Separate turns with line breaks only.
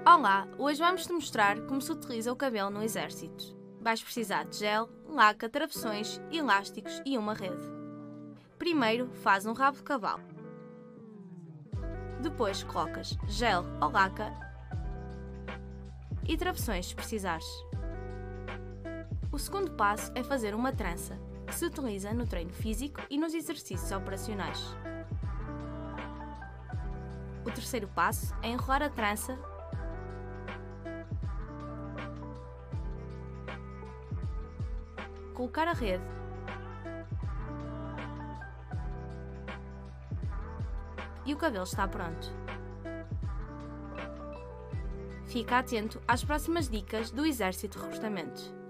Olá, hoje vamos-te mostrar como se utiliza o cabelo no exército. Vais precisar de gel, laca, travessões, elásticos e uma rede. Primeiro, faz um rabo de cavalo. Depois colocas gel ou laca e travessões se precisares. O segundo passo é fazer uma trança, que se utiliza no treino físico e nos exercícios operacionais. O terceiro passo é enrolar a trança colocar a rede e o cabelo está pronto. Fica atento às próximas dicas do Exército de Recrutamento.